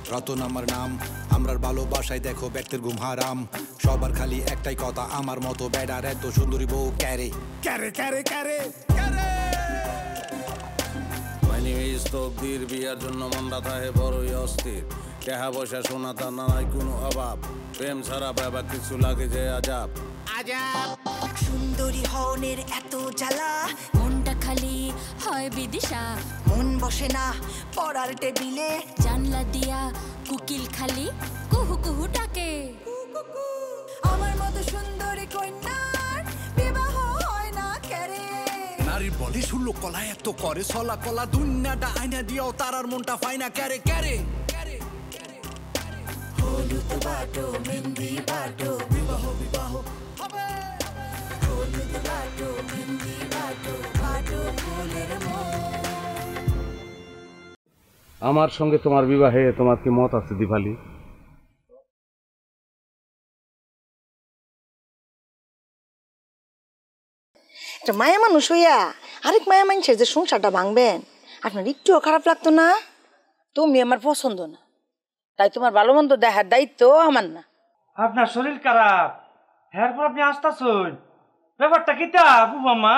রতন আমার নাম, আমরার ভালোবাসায় দেখো ব্যক্তির ঘুম হারাম। সবার খালি একটাই কথা, আমার মতো বেডার এত সুন্দরী বউ ক্যারে ক্যারে ক্যারে ক্যারে ক্যারে। তকদির বিয়ার জন্য মনটা থাকে বড়ই অস্থির। টাকা পয়সা সোনা তার নাই কোনো অভাব, প্রেম ছাড়া ব্যাপার কিছু লাগে যে আজাব আজাব। সুন্দরী হওনের এত জ্বালা, মনটা খালি হয় বিদিশা। মন বসে না পড়ার টেবিলে, জানলা দিয়া কুকিল খালি কুহু কুহু ডাকে। আমার মতো সুন্দরী কন্যার বিবাহ হয় না কেরে। নারীর বলি শুনলো কলা এত করে সলা কলা, দুনিয়াটা আয়না দিয়াও তারার মনটা ফাইনা ক্যারে ক্যারে। হলুদ বাটো মেহেন্দি বাটো, বিবাহ বিবাহ হবে। হলুদ বাটো মেহেন্দি বাটো, বাটো ফুলের মন। আমার সঙ্গে তোমার বিবাহে তোমার কি মত আছে দিভালি? মায়া মানুষ হইয়া আরেক মায়া মানুষের যে সংসারটা ভাঙবেন, আপনার একটুও খারাপ লাগতো না? তুমি আমার পছন্দ না, তাই তোমার ভালো মন্দ দেখার দায়িত্ব আমার না। আপনার শরীর খারাপ, এরপর আপনি আসতেছেন, ব্যাপারটা কি তা বুবাম্মা?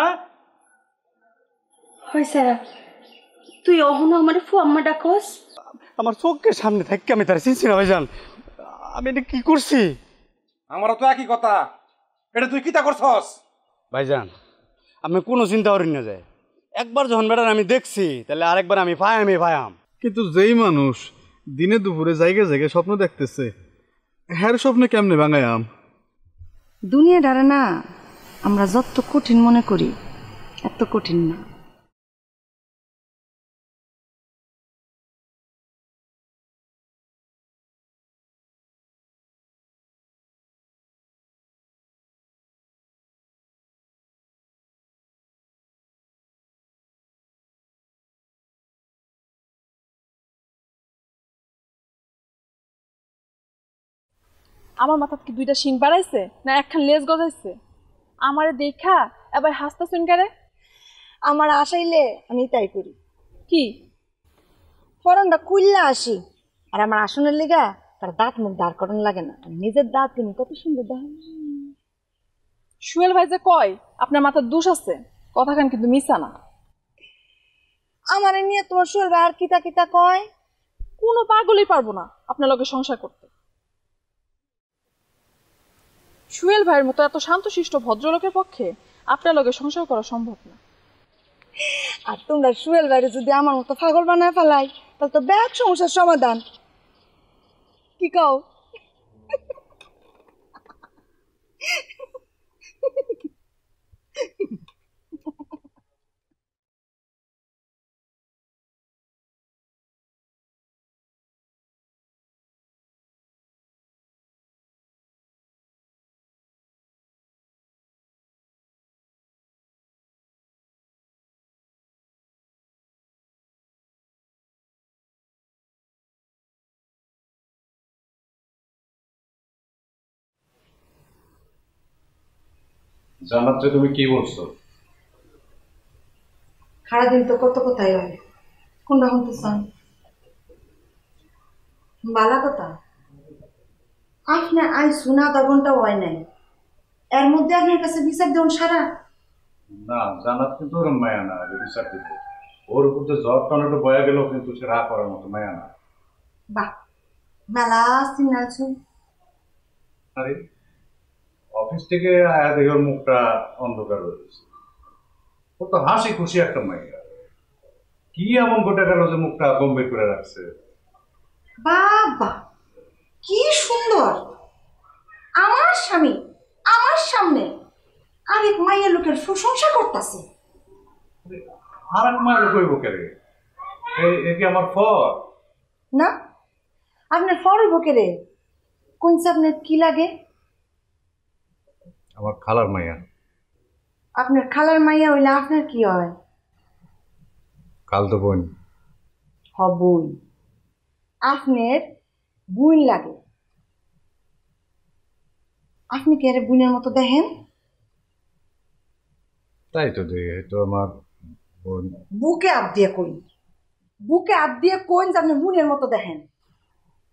হয়েছে তুই অহনো আমার ফুয়াম্মা ডাকস? আমার চোখের সামনে থাকি আমি তার চিনছি না ভাইজান। আমি এটা কি করছি? আমারও তো একই কথা, এটা তুই কিতা করছস? ভাইজান আমি কোনো চিন্তা করি না যায়, একবার যখন বেটার আমি দেখছি তাহলে আরেকবার আমি ভায়াম। কিন্তু যেই মানুষ দিনে দুপুরে জায়গায় জায়গায় স্বপ্ন দেখতেছে, হ্যার স্বপ্নে কেমনে ভাঙায়াম? দুনিয়া ডারে না আমরা যত কঠিন মনে করি এত কঠিন না। আমার মাথাত কি দুইটা শিং বাড়াইছে না একখান লেজ গজাইছে? আমারে দেখা এবার হাসতেছেন কেন? আমার আশাইলে আমি তাই করি কি ফরানটা কুইল্লা আসি, আর আমার আসনের লেগা তার দাঁত মুখ দাঁড় করানো লাগে না। নিজের দাঁত কিন্তু কত সুন্দর দাঁত। সুয়েল ভাই যে কয় আপনার মাথার দোষ আছে, কথাখান কিন্তু মিশা না। আমার নিয়ে তোমার সুয়েল ভাই আর কিতা কিতা কয়? কোনো পাগলই পারবো না আপনার লগে সংসার করতে। সুয়েল ভাইয়ের মতো এত শান্তশিষ্ট ভদ্রলোকের পক্ষে আপনার লগে সংসার করা সম্ভব না। আর তোমরা সুয়েল ভাইরে যদি আমার মতো পাগল বানায় ফেলাই তাহলে তো ব্যাগ সমস্যার সমাধান। কি কও? জানাতে তুমি কি বলছো? সারাদিন তো কত কথাই হয়, কোনটা শুনতে চান? বালা কথা আপনার আই শোনা 10 ঘন্টা হয় নাই, এর মধ্যে আপনার কাছে বিচার দেন সারা? না, জানাত কিন্তু ওর মায়া না, বিচার দিত ওর উপর যে জ্বর টানাটা বয়া গেল, কিন্তু সে রাগ করার মতো মায়া না। বাহ, মেলা সিনালছু। আরে অফিস থেকে আয়া দেখে ওর মুখটা অন্ধকার হয়ে গেছে। ও তো হাসি খুশি একটা মাইয়া, কি এমন ঘটে গেল যে মুখটা গম্ভীর করে রাখছে? বাবা কি সুন্দর! আমার স্বামী আমার সামনে আরেক মাইয়া লোকের প্রশংসা করতেছে। আর এক মায়ের কইব কে রে? এ কি আমার ফর না? আপনার ফর হইব কে রে? কোন আপনার কি লাগে? আমার খালার মাইয়া। আপনার খালার মাইয়া হইলে আপনার কি হয়? কাল তো বোন। বোন। আপনার বোন লাগে। আপনি কি আরে বোনের মতো দেখেন? তাই তো দেখে তো আমার বোন। বুকে হাত দিয়ে কই, বুকে হাত দিয়ে কইন যে আপনি বোনের মতো দেখেন।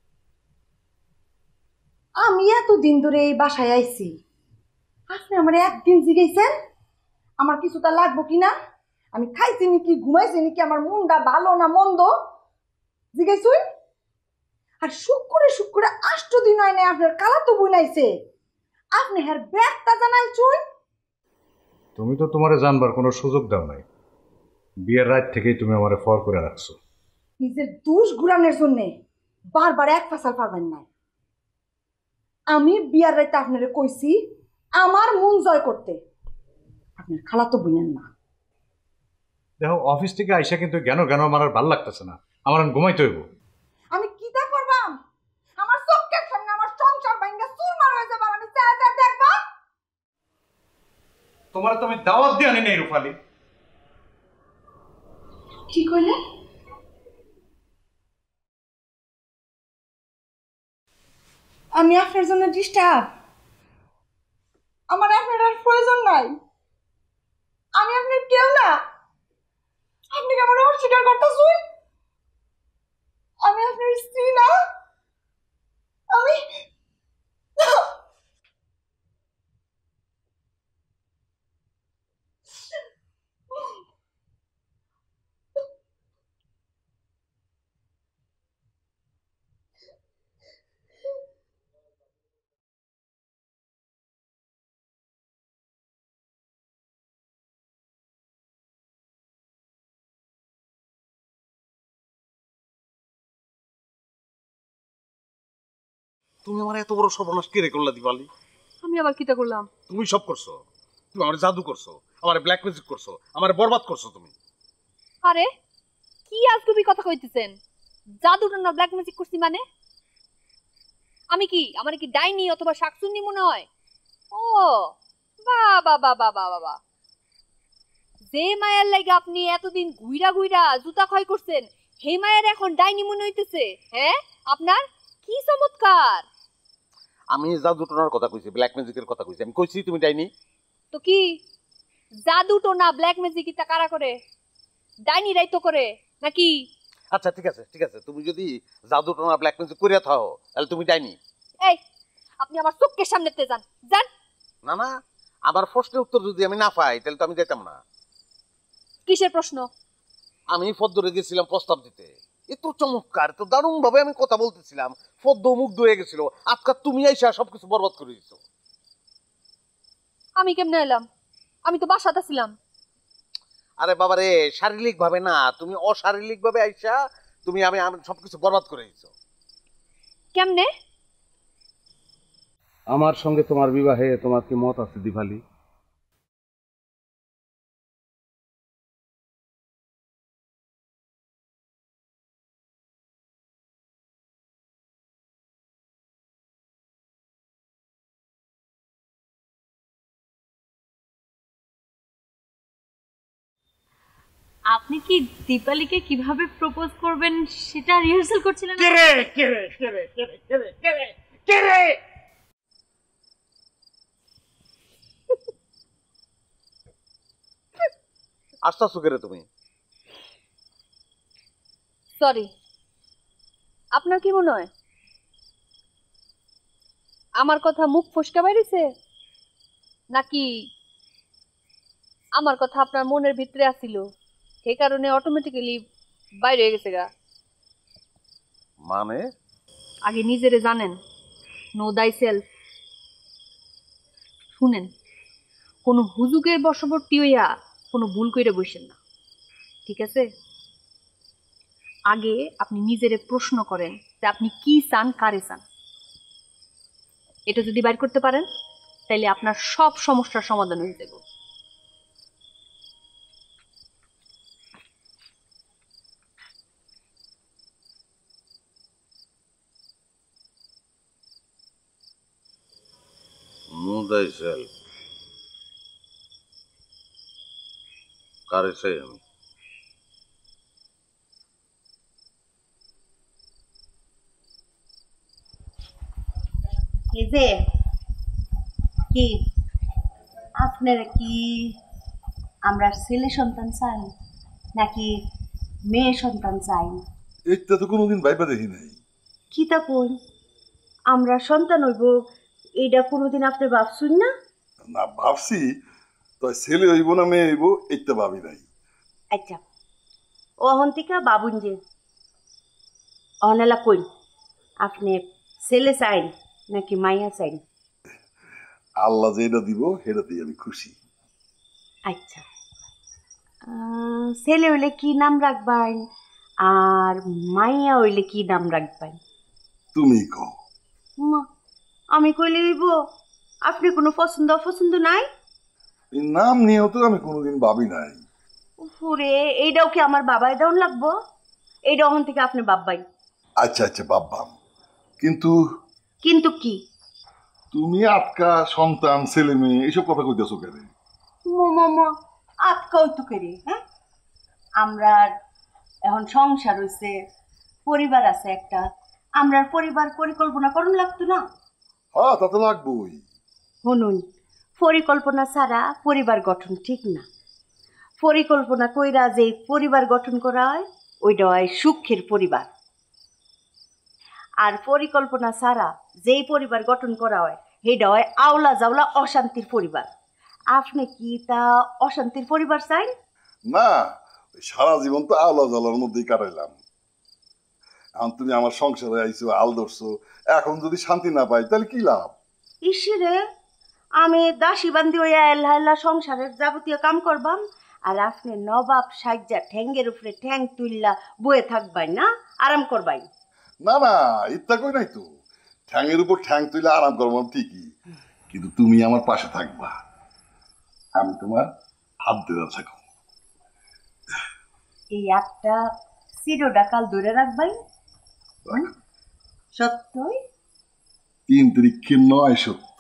আমি এতদিন ধরে এই বাসায় আইছি, আপনি আমার একদিন জিগাইছেন আমার কিছুটা লাগবো কিনা, আমি খাইছি নাকি ঘুমাইছি নাকি, আমার মনটা ভালো না মন্দ জিগাইছুন? আর শুক্রে 8 দিন হয় না আপনার কালা তো বুনাইছে, আপনি হ্যার ব্যাগটা জানাইছুন। তুমি তো তোমারে জানবার কোনো সুযোগ দাও নাই, বিয়ের রাত থেকেই তুমি আমারে ফর করে রাখছো। নিজের দোষ ঘুরানোর জন্য বারবার এক ফাসাল পারবেন না। আমি বিয়ার রাইতে আপনারে কইছি আমার মন জয় করতে, আপনার খালা তো বুঝেন না। দেখো অফিস থেকে আইসা কিন্তু জ্ঞান জ্ঞান আমার আর ভাল লাগতেছে না, আমার ঘুমাইতে হইব। আমি কিটা করবাম? আমার চোখের সামনে আমার সংসার ভাঙ্গা চুরমার হয়ে যাবে, আমি চা দেখবা? তোমার তো আমি দাওয়াত দিয়ে আনি নাই রূপালী। কি কইলে? আমি আপনার জন্য ডিস্টার্ব? আমার আপনার আর প্রয়োজন নাই, আমি আপনার কেউ না। আপনি কি আমার অস্বীকার করতেছেন? আমি আপনার স্ত্রী না? আমি তুমি আমার এত বড় সর্বনাশ কে রে করলা দিবালি? আমি আবার কিটা করলাম? তুমি সব করছো, তুমি আমার জাদু করছো, আমার ব্ল্যাক ম্যাজিক করছো, আমার বরবাদ করছো তুমি। আরে কি আজগুবি কথা কইতেছেন? জাদুটা না ব্ল্যাক ম্যাজিক করছি মানে? আমি কি আমার কি ডাইনি অথবা শাকচুন্নি মনে হয়? ও বাবা বাবা বাবা বাবা, যে মায়ের লাগে আপনি এতদিন ঘুইরা ঘুইরা জুতা ক্ষয় করছেন, হে মায়ের এখন ডাইনি মনে হইতেছে? হ্যাঁ, আপনার কি চমৎকার! আমি জাদু টোনার কথা কইছি, ব্ল্যাক ম্যাজিকের কথা কইছি। আমি কইছি তুমি ডাইনি? তো কি জাদু টোনা ব্ল্যাক ম্যাজিক ইটা কারা করে? ডাইনিরাই তো করে নাকি? আচ্ছা ঠিক আছে ঠিক আছে, তুমি যদি জাদু টোনা ব্ল্যাক ম্যাজিক করিয়া থাও তাহলে তুমি ডাইনি। এই আপনি আমার চোখের সামনেতে যান যান। না না, আমার প্রশ্নের উত্তর যদি আমি না পাই তাহলে তো আমি যেতাম না। কিসের প্রশ্ন? আমি ফদ্দরে গেছিলাম প্রস্তাব দিতে, এত চমৎকার এত দারুণ ভাবে আমি কথা বলতেছিলাম, ফদ্দ মুগ্ধ হয়ে গেছিল। আজকাল তুমি আইসা সবকিছু বরবাদ করে দিছো। আমি কেমনে এলাম? আমি তো বাসাতে ছিলাম। আরে বাবা রে, শারীরিক ভাবে না, তুমি অশারীরিক ভাবে আইসা তুমি আমি সবকিছু বরবাদ করে দিছো। কেমনে? আমার সঙ্গে তোমার বিবাহে তোমার কি মত আছে দিভালি? আপনি কি দীপালিকে কিভাবে প্রপোজ করবেন সেটা রিহার্সাল করছিলেন? আসতেছো কেরে তুমি? সরি, আপনার কি মনে হয় আমার কথা মুখ ফসকা বাইরেছে, নাকি আমার কথা আপনার মনের ভিতরে আসিল সেই কারণে অটোমেটিক্যালি বাইরে হয়ে গেছে গা? মানে আগে নিজেরে জানেন, নো দাই সেলফ। শুনেন, কোনো হুজুগের বশবর্তী হইয়া কোনো ভুল কইরা বসেন না, ঠিক আছে? আগে আপনি নিজেরে প্রশ্ন করেন যে আপনি কি চান, কারে চান। এটা যদি বাইর করতে পারেন তাইলে আপনার সব সমস্যার সমাধান হয়ে যাবে। know thyself, কারে চাই আমি? এই যে কি আপনারা কি আমরা ছেলে সন্তান চাই নাকি মেয়ে সন্তান চাই? এটা তো কোনোদিন ভাইবা দেখি নাই। কি তা কই, আমরা সন্তান হইব এইটা কোনোদিন আপনি ভাবছুন না? না ভাবছি, তো ছেলে হইব না মেয়ে হইব এইটা ভাবি নাই। আচ্ছা অহন্তিকা বাবুন যে অনালা কই আপনি ছেলে চাইন নাকি মাইয়া চাইন? আল্লাহ যেটা দিব সেটাতেই আমি খুশি। আচ্ছা ছেলে হইলে কি নাম রাখবেন আর মাইয়া হইলে কি নাম রাখবেন? তুমি কও। মা আমি কইলে হইব? আপনি কোনো পছন্দ অপছন্দ নাই? এই নাম নিয়েও তো আমি কোনোদিন ভাবি নাই। পুরে এইটাও কি আমার বাবাই দেওয়ান লাগবো? এইটা ওখান থেকে আপনি বাব্বাই। আচ্ছা আচ্ছা ভাববাম, কিন্তু কিন্তু কি? তুমি আটকা সন্তান ছেলে মেয়ে এইসব কথা কইতেছো কেন? মামা আটকাও তো করে, হ্যাঁ আমরা এখন সংসার হইছে, পরিবার আছে একটা, আমরা পরিবার পরিকল্পনা করুন লাগতো না? হ্যাঁ তা তো লাগবোই। শুনুন, পরিকল্পনা ছাড়া পরিবার গঠন ঠিক না। পরিকল্পনা কইরা যে পরিবার গঠন করা হয় ওইটা হয় সুখের পরিবার, আর পরিকল্পনা ছাড়া যেই পরিবার গঠন করা হয় সেটা হয় আওলা জাওলা অশান্তির পরিবার। আপনি কি তা অশান্তির পরিবার চাই? না, সারা জীবন তো আলো জ্বলার মধ্যেই কাটাইলাম। এখন তুমি আমার সংসারে আইছো, আল ধরছো, এখন যদি শান্তি না পাই তাহলে কি লাভ? ইসিরে আমি দাসী বান্দি হইয়া এল্লা সংসারের যাবতীয় কাম করবাম, আর আপনি নবাব সাজ্জা ঠ্যাঙ্গের উপরে ঠ্যাং তুললা বয়ে থাকবাই না, আরাম করবাই? না না, ইত্যা কই নাই তো। ঠ্যাংয়ের উপর ঠ্যাং তুইলে আরাম করবো ঠিকই, কিন্তু তুমি আমার পাশে থাকবা, আমি তোমার হাত ধরে থাকো। এই একটা চিরটা কাল ধরে রাখবাই? সত্যই? 3 তারিখে 9 সত্য।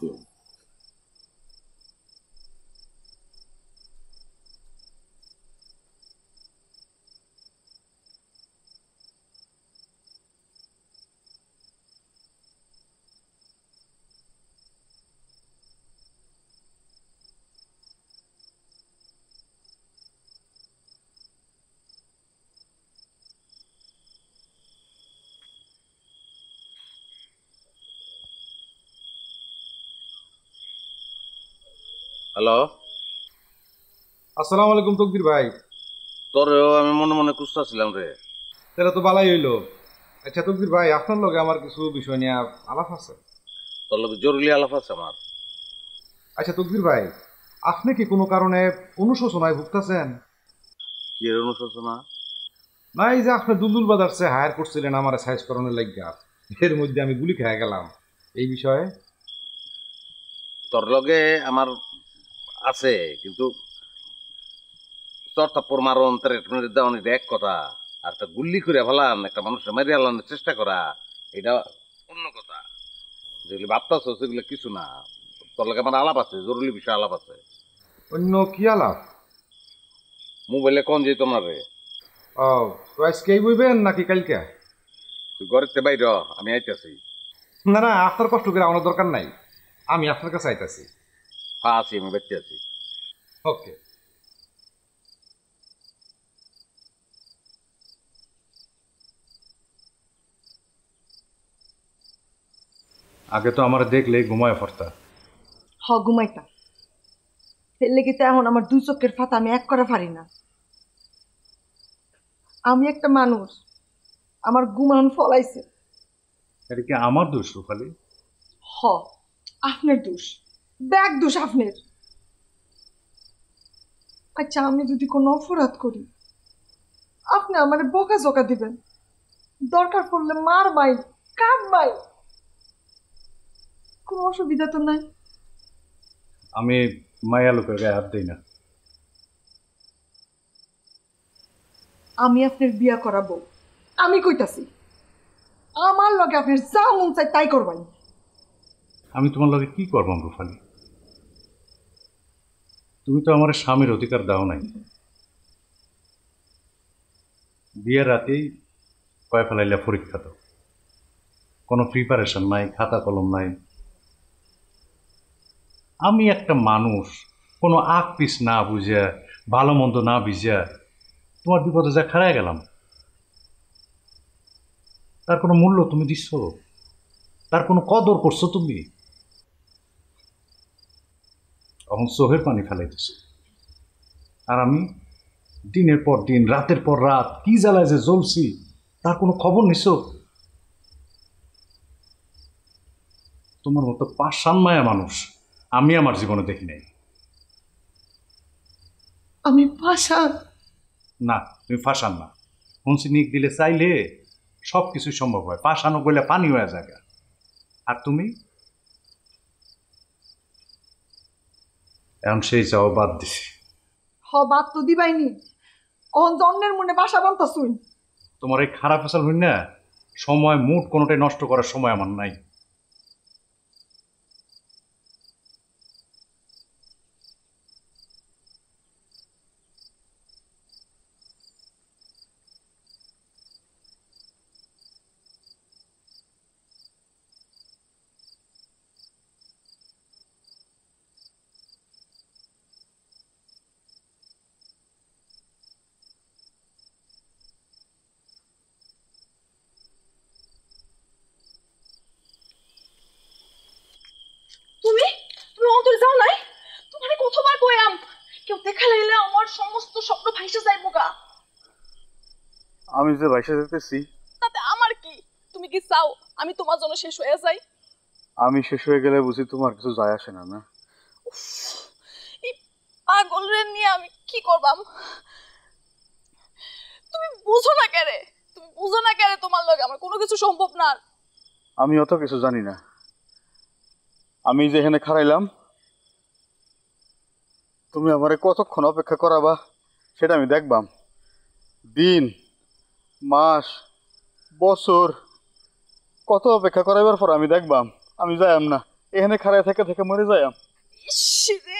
হ্যালো, আসসালামু আলাইকুম তকদির ভাই। তোরেও আমি মনে মনে খুঁজতেছিলাম রে। তাহলে তো বালাই হইলো। আচ্ছা তকদির ভাই, আপনার লগে আমার কিছু বিষয় নিয়ে আলাপ আছে। তোর লগে জরুরি আলাপ আছে আমার। আচ্ছা তকদির ভাই, আপনি কি কোনো কারণে অনুশোচনায় ভুগতেছেন? কি এর অনুশোচনা? না, এই যে আপনি দুলদুল বাজারছে হায়ার করছিলেন আমার সাইজ করণের লাগিয়া, এর মধ্যে আমি গুলি খেয়ে গেলাম, এই বিষয়ে? তোর লগে আমার আছে, কিন্তু তোর তারপর মারণ ট্রিটমেন্ট দেওয়া এটা এক কথা, আর একটা গুল্লি করে ফেলান, একটা মানুষের মারি আলানোর চেষ্টা করা এটা অন্য কথা। যেগুলি ভাবতেছ সেগুলো কিছু না। তোর লগে আমার আলাপ আছে, জরুরি বিষয় আলাপ আছে। অন্য কি আলাপ? মোবাইলে কোন যেত না রে। ও, তো আজকেই বইবেন নাকি কালকে? তুই ঘরের বাইর, আমি আইতেছি। না না, আপনার কষ্ট করে আমার দরকার নাই, আমি আপনার কাছে আইতাছি। হ্যাঁ আছি, আমি বেঁচে আছি। ওকে। আগে তো আমার দেখলে ঘুমায় ফরতা। ঘুমাইতা ফেললে কি তো এখন আমার 2 চোখের ফাতা আমি এক করা পারি না। আমি একটা মানুষ, আমার ঘুমান ফলাইছে। এটা কি আমার দোষ রূপালী? আপনার দোষ, ব্যাগ দোষ আপনার। আচ্ছা আমি যদি কোনো অপরাধ করি আপনি আমার বোকা জোকা দিবেন, দরকার পড়লে মার মাই কার মাই, কোনো অসুবিধা তো নাই। আমি মায়া লোকের গায়ে হাত দিই না। আমি আপনার বিয়া করাবো, আমি কইতাছি আমার লগে আপনার যা মন চাই তাই করবাই। আমি তোমার লগে কি করবাম রূপালী? তুমি তো আমার স্বামীর অধিকার দাও নাই। বিয়ের রাতেই কয়ে ফেলাইলে পরীক্ষা তো, কোনো প্রিপারেশন নাই, খাতা কলম নাই। আমি একটা মানুষ, কোনো আগ পিস না বুঝিয়া, ভালো মন্দ না বুঝিয়া তোমার বিপদে যা খাড়ায় গেলাম, তার কোনো মূল্য তুমি দিচ্ছ? তার কোনো কদর করছো তুমি? এখন চোখের পানি ফেলাইতেছো। আর আমি দিনের পর দিন রাতের পর রাত কি জ্বালায় যে জ্বলছি তার কোনো খবর নিছো? তোমার মতো পাষাণ মায়া মানুষ আমি আমার জীবনে দেখি নাই। আমি পাষাণ? না, তুমি পাষাণ না। শুনছি নিক দিলে চাইলে সব কিছুই সম্ভব হয়, পাষাণও গলে পানি হয়ে যায়। আর তুমি এখন সেই যাও বাদ দিছি। বাদ তো দিবাইনি, অন জন্মের মনে বাসা বানতাছুই। তোমার এই খারাপ ফসল হই না, সময় মুড কোনোটাই নষ্ট করার সময় আমার নাই। তুমি তুমি অন্তরে যাও নাই? তোমারে কতবার কইলাম কেউ দেখা লাইলে আমার সমস্ত স্বপ্ন ভাইসা যায় মুগা। আমি যে ভাইসা যেতেছি তাতে আমার কি? তুমি কি চাও আমি তোমার জন্য শেষ হয়ে যাই? আমি শেষ হয়ে গেলে বুঝি তোমার কিছু যায় আসে না? না, এই পাগল রে নিয়ে আমি কি করবাম? তুমি বুঝো না কেরে? তুমি বুঝো না কেরে তোমার লগে আমার কোনো কিছু সম্ভব না? আমি অত কিছু জানি না। আমি যেখানে খারাইলাম তুমি আমারে কতক্ষণ অপেক্ষা করাবা সেটা আমি দেখবাম। দিন, মাস, বছর কত অপেক্ষা করাইবার পর আমি দেখবাম। আমি যাইম না, এখানে খাড়াই থেকে থেকে মরে যাইম। ইস রে,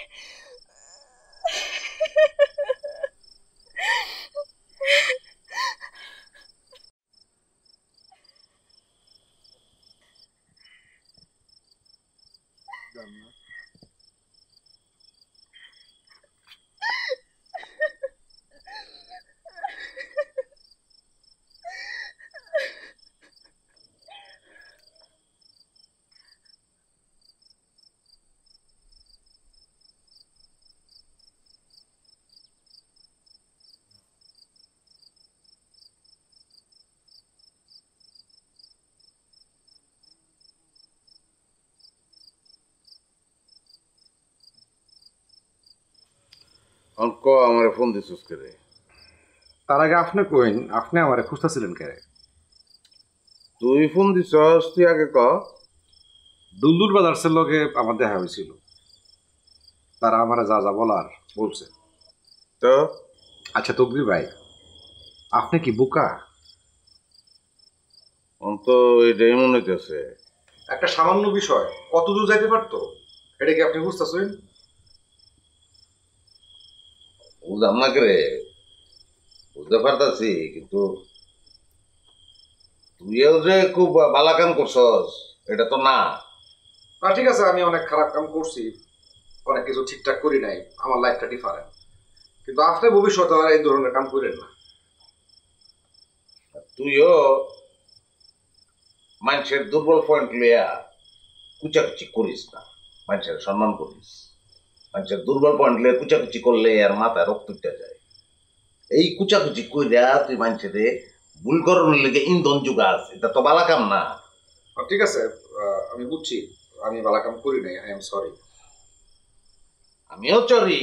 অঙ্ক আমার ফোন দিছিস করে? তার আগে আপনি কইন, আপনি আমারে খুঁজতেছিলেন কে? তুই ফোন দিছস, তুই আগে ক। দুলদুল ব্রাদার্সের লগে আমার দেখা হয়েছিল, তারা আমার যা যা বলার বলছে। তো আচ্ছা তকদির ভাই, আপনি কি বোকা? অন্ত এটাই মনে হইতেছে। একটা সামান্য বিষয় কত দূর যাইতে পারতো এটা কি আপনি বুঝতেছেন? বুঝলাম না করে, বুঝতে পারতাছি, কিন্তু তুইও যে খুব ভালো কাম করছস এটা তো না। না ঠিক আছে, আমি অনেক খারাপ কাম করছি, অনেক কিছু ঠিকঠাক করি নাই, আমার লাইফটা ডিফারেন্ট, কিন্তু আপনি ভবিষ্যতে আর এই ধরনের কাম করেন না। তুইও মানুষের দুর্বল পয়েন্ট লইয়া কুচাকুচি করিস না, মানুষের সম্মান করিস। মানুষের দুর্বল পয়েন্ট লইয়া কুচাকুচি করলে আর মাথায় রক্ত উঠে যায়। এই কুচাকুচি কইরা তুই মানুষের ভুল করানোর লেগে ইন্ধন যোগাস, এটা তো ভালো কাম না। ঠিক আছে, আমি বুঝছি আমি ভালো কাম করি নাই, আই এম সরি। আমিও চরি।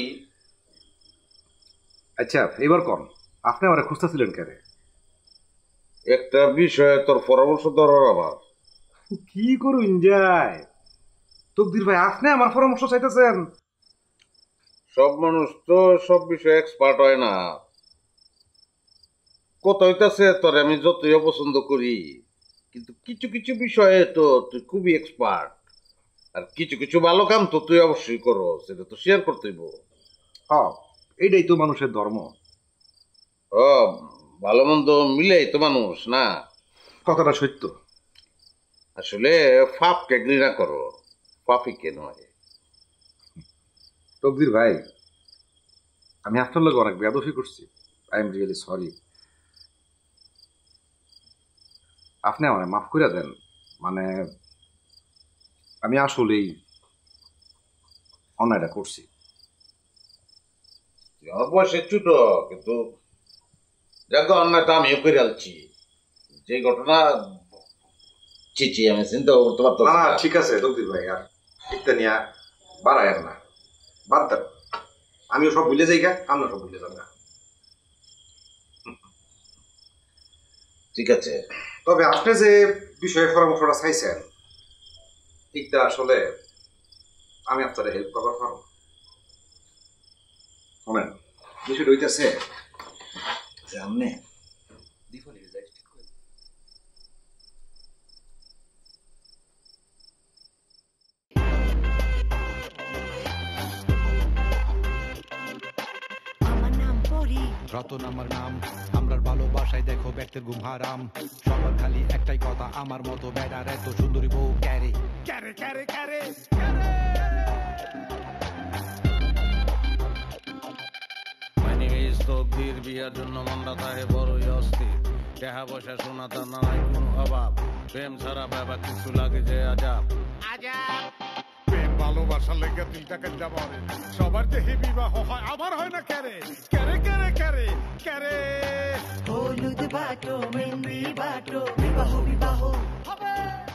আচ্ছা এবার কোন, আপনি আমারে খুঁজতেছিলেন কেন? একটা বিষয়ে তোর পরামর্শ দরকার আমার। কি করুন যায় তকদির ভাই, আপনি আমার পরামর্শ চাইতেছেন? সব মানুষ তো সব বিষয়ে এক্সপার্ট হয় না। কথা হইতাছে তোর আমি যতই অপছন্দ করি, কিন্তু কিছু কিছু বিষয়ে তো তুই খুবই এক্সপার্ট। আর কিছু কিছু ভালো কাম তো তুই অবশ্যই করো, সেটা তো শেয়ার করতে হইব। হ্যাঁ, এইটাই তো মানুষের ধর্ম। ও, ভালো মন্দ মিলেই তো মানুষ না? কথাটা সত্য। আসলে পাপকে ঘৃণা করো, পাপিকে নয়। তকদির ভাই, আমি আপনার লোক অনেক বেয়াদফি করছি, আই এম রিয়েলি সরি। আপনি আমার মাফ করে দেন, মানে আমি আসলেই অন্যায়টা করছি। আমার বয়সে ছোট, কিন্তু দেখো অন্যায়টা আমিও করে আলছি। যে ঘটনা চিচি আমি চিন্তা করতে পারতাম না ঠিক আছে তকদির ভাই, আর এটা নিয়ে বাড়ায় না, বাদ দেন। আমিও সব ভুলে যাই গা, আমিও সব ভুলে যান না। ঠিক আছে, তবে আপনি যে বিষয়ে পরামর্শটা চাইছেন এটা আসলে আমি আপনার হেল্প করবার পারব। শোনেন, বিষয়টা হইতেছে যে আপনি দীপালিকে যাই ঠিক করে রতন আমার নাম, আমরার ভালোবাসায় দেখো ব্যক্তির ঘুম হারাম। সবার খালি একটাই কথা, আমার মতো বেড়ার এত সুন্দরী বউ ক্যারে ক্যারে ক্যারে ক্যারে। তকদির বিয়ার জন্য মনটা থাকে বড়ই অস্থির। টাকা পয়সা সোনা দানা নাই কোনো অভাব, প্রেম ছাড়া ব্যাপার কিছু লাগে যে আজাব। প্রেম ভালোবাসার লেগে দিলটা কেন্দা মরে, সবার দেহে বিবাহ হয়, আবার হয় না ক্যারে ক্যারে ক্যারে ক্যারে ক্যারে। হলুদ বাটো মেহেন্দি বাটো বিবাহ বিবাহ হবে।